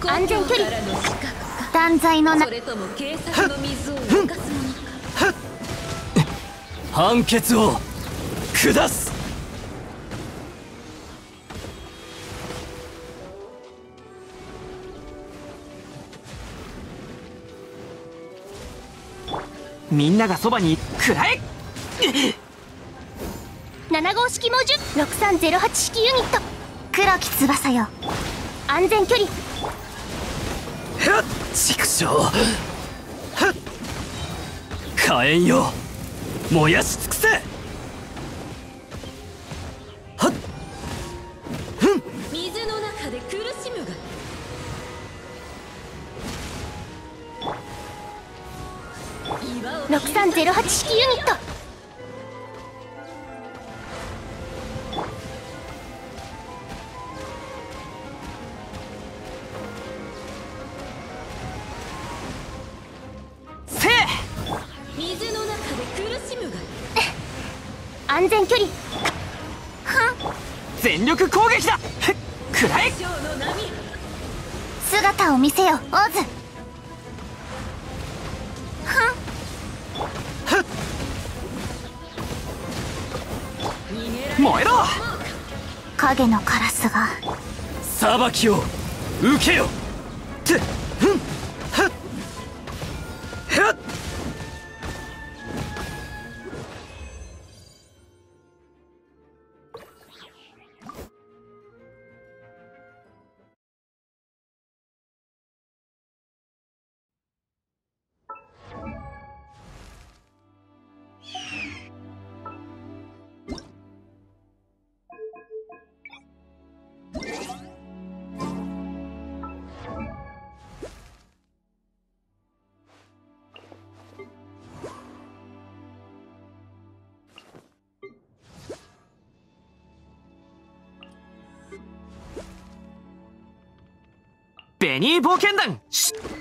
安全距離。断罪のな。 判決を下す。みんながそばに食らえ。 7号式猛獣6308式ユニット。黒き翼よ。安全距離。 畜生。火炎よ、燃やし尽くせ。 水の中で苦しむが。 6308式ユニット。 せえ。 水の中で苦しむが。 安全距離。 全力攻撃だ。くらえ。 姿を見せよ、オズ。 燃えろ。 影のカラスが。 裁きを受けよ。て、ベニー冒険団。